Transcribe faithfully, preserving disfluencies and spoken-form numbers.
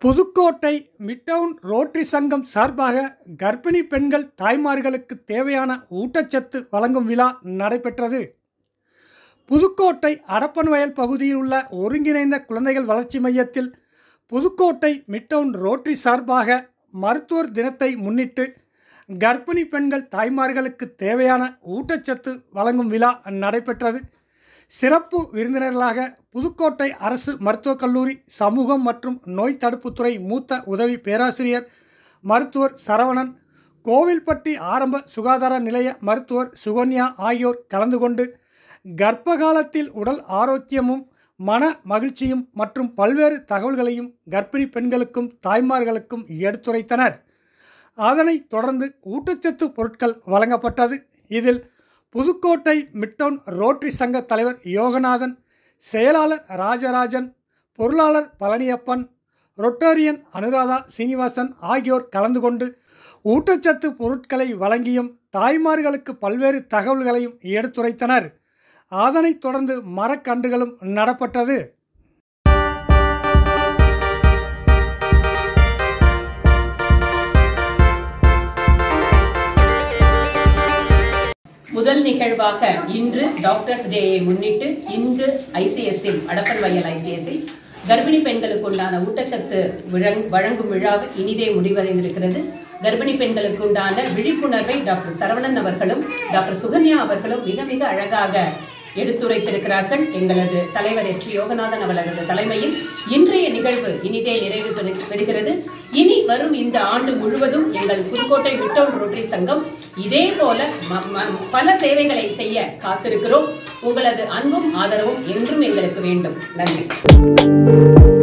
Pudukkottai midtown rotary சங்கம் சார்பாக கர்ப்பிணி பெண்கள் தாய்மார்களுக்கு தேவையான ஊட்டச்சத்து வழங்கும் விழா நடைபெற்றது. புதுக்கோட்டை அடப்பன்வயல் பகுதியில் உள்ள ஒருங்கிணைந்த குழந்தைகள் வளர்ச்சி மையத்தில் புதுக்கோட்டை மிட்டவுன் ரோட்டரி சார்பாக மருத்துவர் தினத்தை முன்னிட்டு கர்ப்பிணி பெண்கள் தாய்மார்களுக்கு தேவையான ஊட்டச்சத்து வழங்கும் விழா நடைபெற்றது. சிறப்பு விருந்தினர்களாக புதுக்கோட்டை அரசு மருத்துவக் கல்லூரி சமூகம் மற்றும் நோய் தடுப்புத்துறை மூத்த உதவி பேராசிரியர் மருத்துவர் சரவணன், கோவில்பட்டி ஆரம்ப சுகாதார நிலைய மருத்துவர் சுகன்யா ஆகியோர் கலந்து கொண்டு கர்ப்ப காலத்தில் உடல் ஆரோக்கியமும் மன மகிழ்ச்சியும் மற்றும் பல்வேறு தகவல்களையும் கர்ப்பிணி பெண்களுக்கும் தாய்மார்களுக்கும் எடுத்துரைத்தனர். அதனைத் தொடர்ந்து ஊட்டச்சத்து பொருட்கள் வழங்கப்பட்டது. இதில் புதுக்கோட்டை மிட்டவுன் ரோட்டரி சங்க தலைவர் யோகநாதன், செயலாளர் ராஜராஜன், பொருளாளர் பழனியப்பன், ரொட்டேரியன் அனுராதா சீனிவாசன் ஆகியோர் கலந்து கொண்டு ஊட்டச்சத்து பொருட்களை வழங்கியும் தாய்மார்களுக்கு பல்வேறு தகவல்களையும் எடுத்துரைத்தனர். அதனைத் தொடர்ந்து மரக்கன்றுகளும் நடப்பட்டது. முதல் நிகழ்வாக இன்று டாக்டர்ஸ் டேயை முன்னிட்டு இன்று ஐசிஎஸ்சில் அடப்பன்வயல் ஐசிஎஸ்சில் கர்ப்பிணி பெண்களுக்கு உண்டான ஊட்டச்சத்து வழங்கும் விழாவை இனிதே முடிவடைந்திருக்கிறது. கர்ப்பிணி பெண்களுக்கு உண்டான விழிப்புணர்வை டாக்டர் சரவணன் அவர்களும் டாக்டர் சுகன்யா அவர்களும் மிக மிக அழகாக எடுத்துரைத்திருக்கிறார்கள். எங்களது தலைவர் எஸ் பி யோகநாதன் அவர்களது தலைமையில் இன்றைய நிகழ்வு இனிதே நிறைவு பெறுகிறது. இனி வரும் இந்த ஆண்டு முழுவதும் எங்கள் புதுக்கோட்டை மிட்டவுன் ரோட்டரி சங்கம் இதே போல பல சேவைகளை செய்ய காத்திருக்கிறோம். உங்களது அன்பும் ஆதரவும் என்றும் எங்களுக்கு வேண்டும். நன்றி.